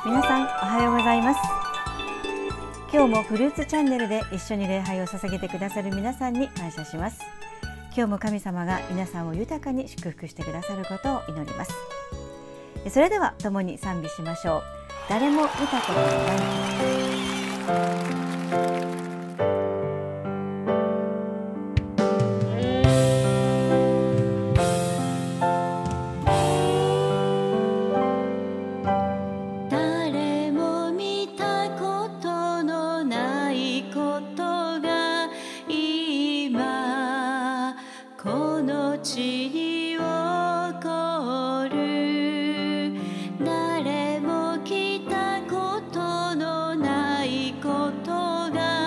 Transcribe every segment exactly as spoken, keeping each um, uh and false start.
皆さんおはようございます。今日もフルーツチャンネルで一緒に礼拝を捧げてくださる皆さんに感謝します。今日も神様が皆さんを豊かに祝福してくださることを祈ります。それでは共に賛美しましょう。誰も見たことのない誰も来たことのないことが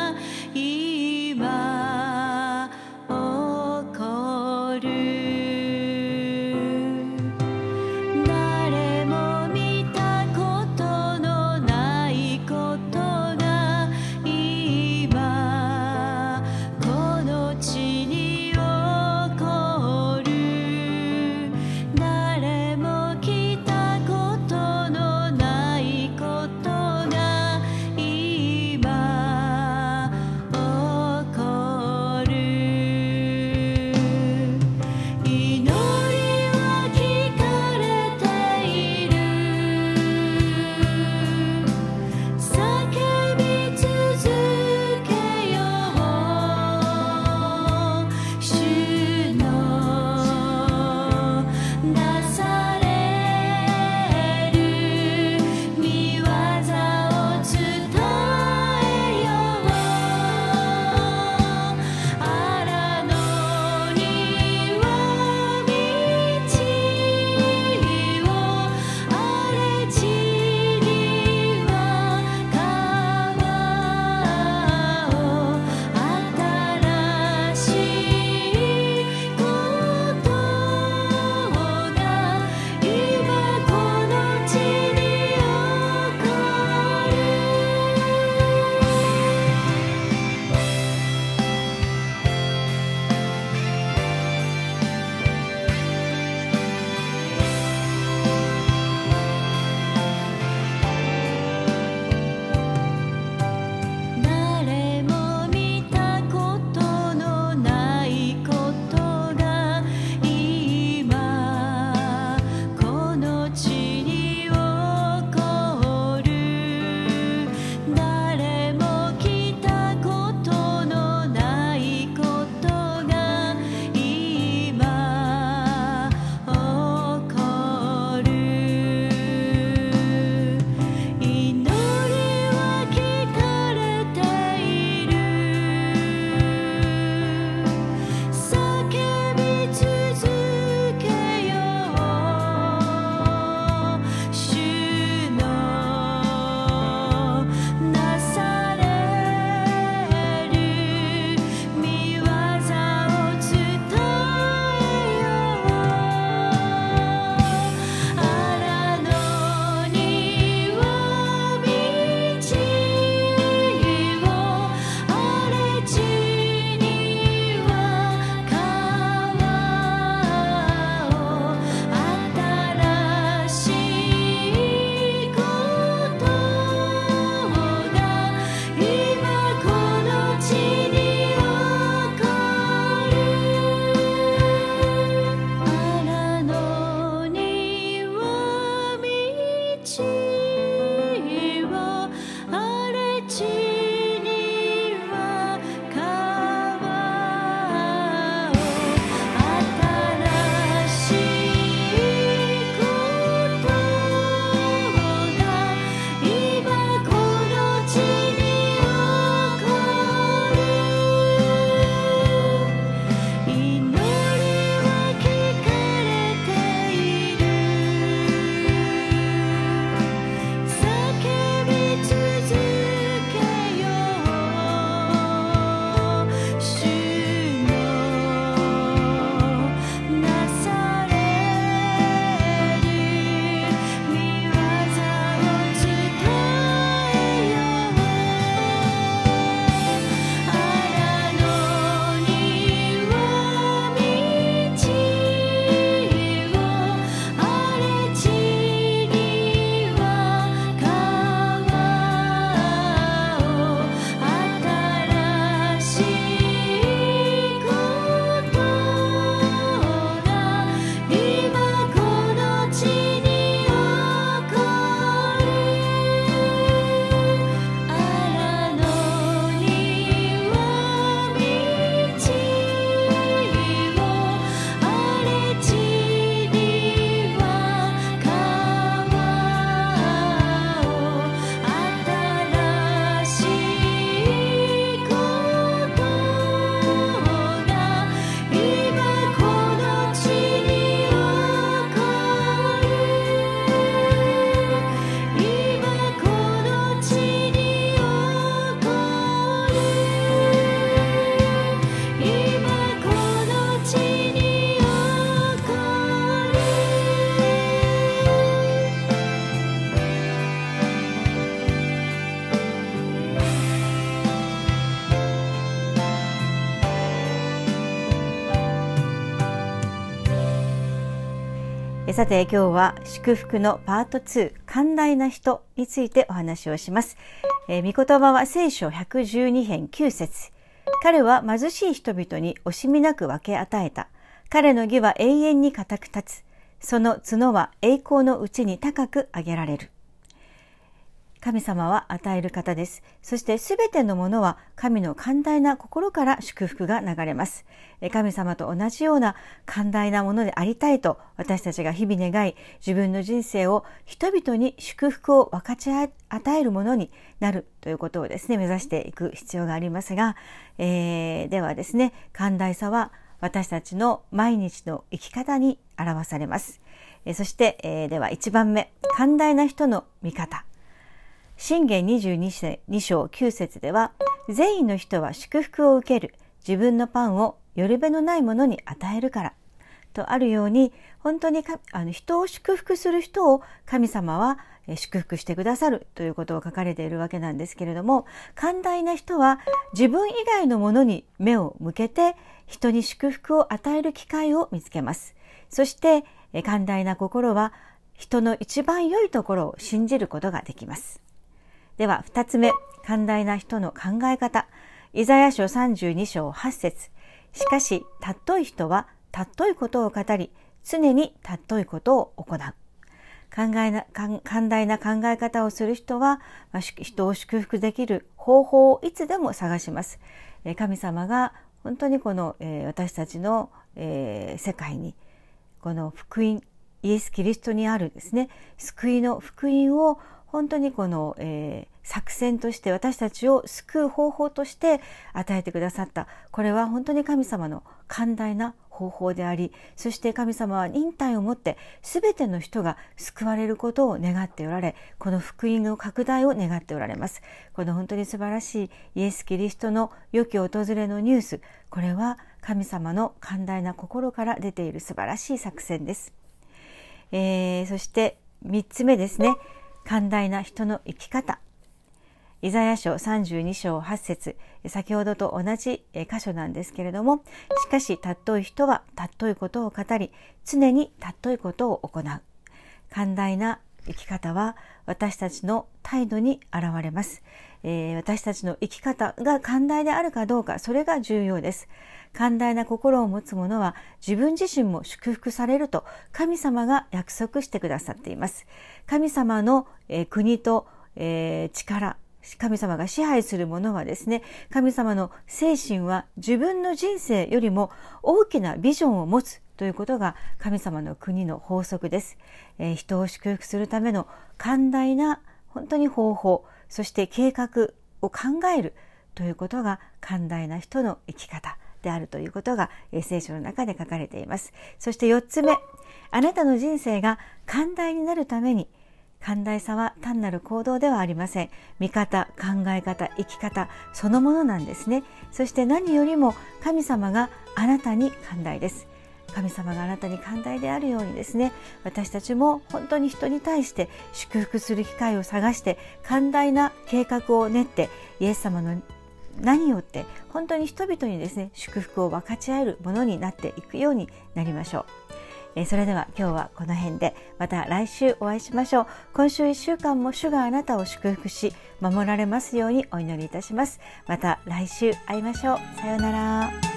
えさて今日は祝福のパートツー、寛大な人についてお話をします。えー、御言葉は聖書ひゃくじゅうに編きゅう節。彼は貧しい人々に惜しみなく分け与えた。彼の義は永遠に固く立つ。その角は栄光のうちに高く上げられる。神様は与える方です。そしてすべてのものは神の寛大な心から祝福が流れます。神様と同じような寛大なものでありたいと私たちが日々願い、自分の人生を人々に祝福を分かち与えるものになるということをですね、目指していく必要がありますが、えー、ではですね、寛大さは私たちの毎日の生き方に表されます。そして、えー、ではいちばんめ、寛大な人の見方。箴言にじゅうに章きゅう節では、善意の人は祝福を受ける。自分のパンをよるべのないものに与えるから。とあるように、本当にかあの人を祝福する人を神様は祝福してくださるということを書かれているわけなんですけれども、寛大な人は自分以外のものに目を向けて人に祝福を与える機会を見つけます。そして寛大な心は人の一番良いところを信じることができます。では二つ目、寛大な人の考え方。イザヤ書さんじゅうに章はち節。しかし尊い人は尊いことを語り、常に尊いことを行う。寛大な、寛大な考え方をする人は、人を祝福できる方法をいつでも探します。神様が本当にこの私たちの世界に、この福音、イエス・キリストにあるですね、救いの福音を本当にこの、えー、作戦として私たちを救う方法として与えてくださった。これは本当に神様の寛大な方法であり、そして神様は忍耐をもって全ての人が救われることを願っておられ、この福音の拡大を願っておられます。この本当に素晴らしいイエス・キリストの良き訪れのニュース、これは神様の寛大な心から出ている素晴らしい作戦です。えー、そしてみっつめですね。寛大な人の生き方。イザヤ書さんじゅうに章はち節、先ほどと同じ箇所なんですけれども、しかし尊い人は尊いことを語り、常に尊いことを行う。寛大な生き方は私たちの態度に現れます。えー、私たちの生き方が寛大であるかどうか、それが重要です。寛大な心を持つ者は自分自身も祝福されると神様が約束してくださっています。神様の、えー、国と、えー、力、神様が支配するものはですね、神様の精神は自分の人生よりも大きなビジョンを持つということが神様の国の法則です。えー、人を祝福するための寛大な本当に方法、そして計画を考えるということが寛大な人の生き方であるということが聖書の中で書かれています。そしてよっつめ、あなたの人生が寛大になるために、寛大さは単なる行動ではありません。見方、考え方、生き方そのものなんですね。そして何よりも神様があなたに寛大です。神様があなたに寛大であるようにですね、私たちも本当に人に対して祝福する機会を探して寛大な計画を練って、イエス様の名によって本当に人々にですね、祝福を分かち合えるものになっていくようになりましょう。えー、それでは今日はこの辺で、また来週お会いしましょう。今週いっしゅうかんも主があなたを祝福し守られますようにお祈りいたします。また来週会いましょう。さようなら。